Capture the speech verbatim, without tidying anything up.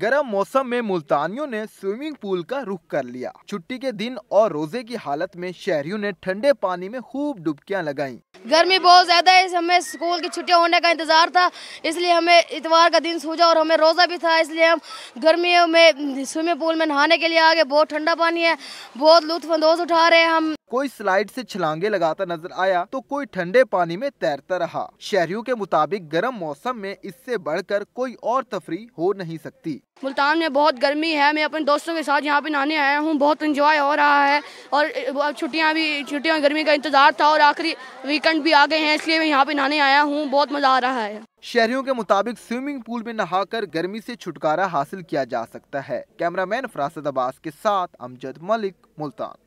गर्म मौसम में मुल्तानियों ने स्विमिंग पूल का रुख कर लिया। छुट्टी के दिन और रोजे की हालत में शहरियों ने ठंडे पानी में खूब डुबकियां लगाईं। गर्मी बहुत ज्यादा है, हमें स्कूल की छुट्टियां होने का इंतजार था, इसलिए हमें इतवार का दिन सूझा और हमें रोजा भी था, इसलिए हम गर्मियों में स्विमिंग पूल में नहाने के लिए आ गए। बहुत ठंडा पानी है, बहुत लुत्फ अंदोज उठा रहे हैं हम। कोई स्लाइड से छलांगे लगाता नजर आया तो कोई ठंडे पानी में तैरता रहा। शहरियों के मुताबिक गर्म मौसम में इससे बढ़कर कोई और तफरी हो नहीं सकती। मुल्तान में बहुत गर्मी है, मैं अपने दोस्तों के साथ यहाँ पे नहाने आया हूँ, बहुत एंजॉय हो रहा है और छुट्टियाँ भी छुट्टियाँ गर्मी का इंतजार था और आखिरी वीकेंड भी आ गए हैं, इसलिए मैं यहाँ पे नहाने आया हूँ, बहुत मजा आ रहा है। शहरियों के मुताबिक स्विमिंग पूल में नहाकर गर्मी से छुटकारा हासिल किया जा सकता है। कैमरामैन फरासत अब्बास के साथ अमजद मलिक, मुल्तान।